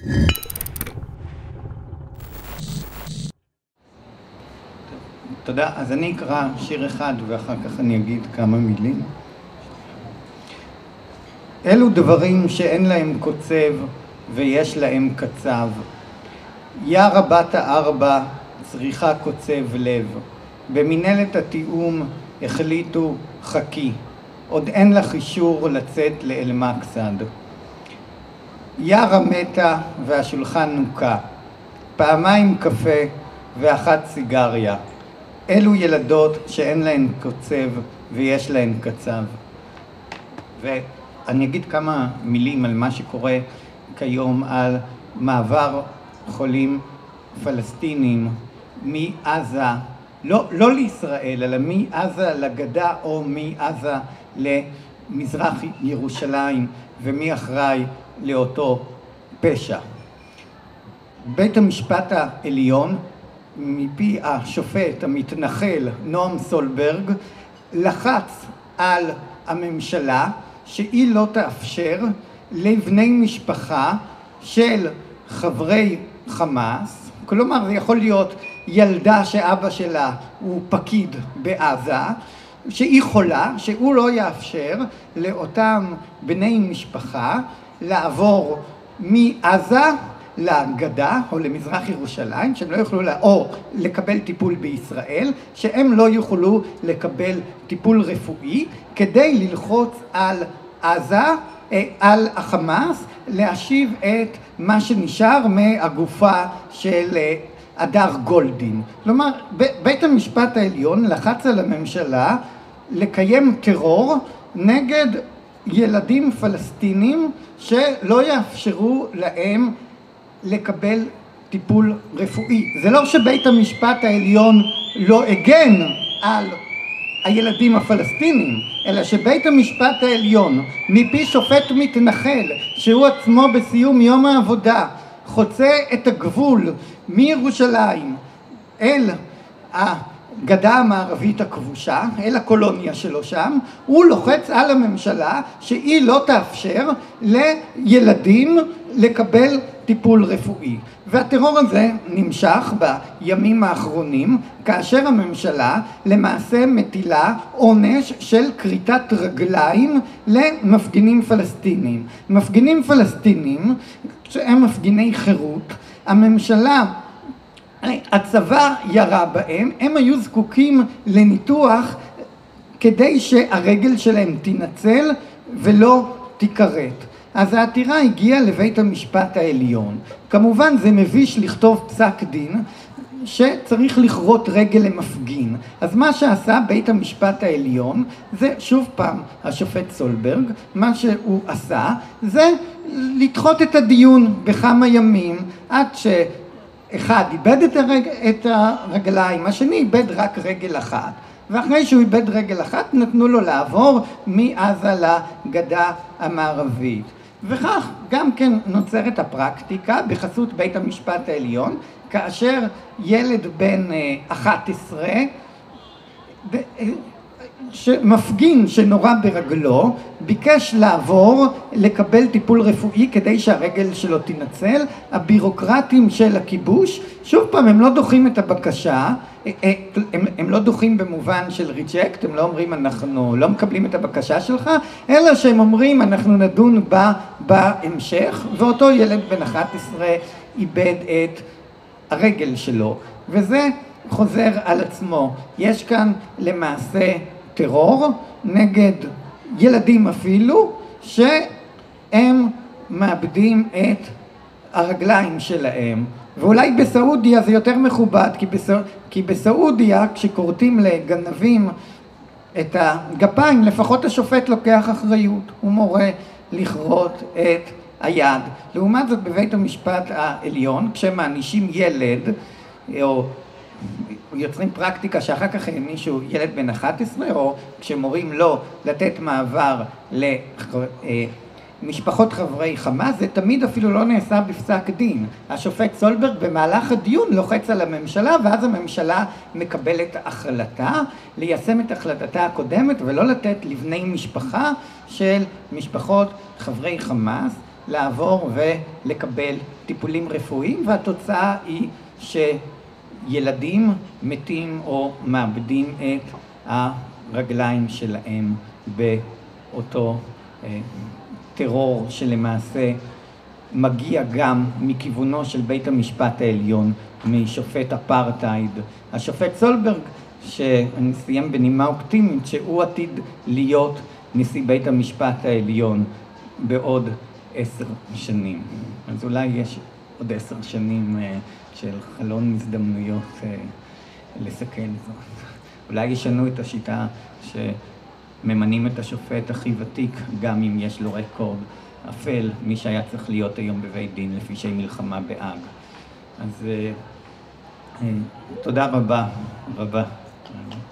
תודה. אז אני אקרא שיר אחד ואחר כך אני אגיד כמה מילים. אלו דברים שאין להם קוצב ויש להם קצב. יערה בת הארבע צריכה קוצב לב. במנהלת התיאום החליטו חכי. עוד אין לך אישור לצאת לאל-מקסד. יערה מתה והשולחן נוקה. פעמיים קפה ואחת סיגריה. אלו ילדות שאין להן קוצב ויש להן קצב. ואני אגיד כמה מילים על מה שקורה כיום על מעבר חולים פלסטינים מעזה, לא לישראל, אלא מעזה לגדה או מעזה למזרח ירושלים, ומי אחראי לאותו פשע. בית המשפט העליון מפי השופט המתנחל נועם סולברג לחץ על הממשלה שהיא לא תאפשר לבני משפחה של חברי חמאס, כלומר זה יכול להיות ילדה שאבא שלה הוא פקיד בעזה, שהיא חולה, שהוא לא יאפשר לאותם בני משפחה לעבור מעזה לגדה או למזרח ירושלים, שהם לא יוכלו או לקבל טיפול בישראל, שהם לא יוכלו לקבל טיפול רפואי, כדי ללחוץ על עזה, על החמאס, להשיב את מה שנשאר מהגופה של הדר גולדין. כלומר, בית המשפט העליון לחץ על הממשלה לקיים טרור נגד ילדים פלסטינים שלא יאפשרו להם לקבל טיפול רפואי. זה לא שבית המשפט העליון לא הגן על הילדים הפלסטינים, אלא שבית המשפט העליון מפי שופט מתנחל שהוא עצמו בסיום יום העבודה חוצה את הגבול מירושלים אל הגדה המערבית הכבושה, אל הקולוניה שלו שם, הוא לוחץ על הממשלה שהיא לא תאפשר לילדים לקבל טיפול רפואי. והטרור הזה נמשך בימים האחרונים, כאשר הממשלה למעשה מטילה עונש של כריתת רגליים למפגינים פלסטינים. מפגינים פלסטינים שהם מפגיני חירות, הממשלה, הצבא ירה בהם, הם היו זקוקים לניתוח כדי שהרגל שלהם תינצל ולא תיכרת. אז העתירה הגיעה לבית המשפט העליון. כמובן זה מביש לכתוב פסק דין שצריך לכרות רגל למפגין. אז מה שעשה בית המשפט העליון זה שוב פעם השופט סולברג, מה שהוא עשה זה לדחות את הדיון בכמה ימים עד שאחד איבד את הרגליים, השני איבד רק רגל אחת. ואחרי שהוא איבד רגל אחת נתנו לו לעבור מעזה לגדה המערבית. וכך גם כן נוצרת הפרקטיקה בחסות בית המשפט העליון, כאשר ילד בן 11 שמפגין שנורא ברגלו ביקש לעבור לקבל טיפול רפואי כדי שהרגל שלו תינצל, הבירוקרטים של הכיבוש שוב פעם הם לא דוחים את הבקשה, הם לא דוחים במובן של ריג'קט, הם לא אומרים אנחנו לא מקבלים את הבקשה שלך, אלא שהם אומרים אנחנו נדון בה בהמשך, ואותו ילד בן 11 איבד את הרגל שלו, וזה חוזר על עצמו. יש כאן למעשה טרור נגד ילדים אפילו שהם מאבדים את הרגליים שלהם. ואולי בסעודיה זה יותר מכובד, כי בסעודיה כשקורטים לגנבים את הגפיים לפחות השופט לוקח אחריות, הוא מורה לכרות את היד. לעומת זאת בבית המשפט העליון כשמענישים ילד או יוצרים פרקטיקה שאחר כך מישהו ילד בן 11 או כשמורים לא לתת מעבר למשפחות חברי חמאס, זה תמיד אפילו לא נעשה בפסק דין. השופט סולברג במהלך הדיון לוחץ על הממשלה ואז הממשלה מקבלת החלטה ליישם את החלטתה הקודמת ולא לתת לבני משפחה של משפחות חברי חמאס לעבור ולקבל טיפולים רפואיים, והתוצאה היא שילדים מתים או מאבדים את הרגליים שלהם באותו טרור שלמעשה מגיע גם מכיוונו של בית המשפט העליון, משופט אפרטהייד. השופט סולברג, שאני סיים בנימה אופטימית, שהוא עתיד להיות נשיא בית המשפט העליון בעוד 10 שנים. אז אולי יש עוד 10 שנים של חלון הזדמנויות לסכל זאת. אולי ישנו את השיטה שממנים את השופט הכי ותיק, גם אם יש לו רקורד אפל, מי שהיה צריך להיות היום בבית דין לפי שהיא מלחמה בהאג. אז תודה רבה.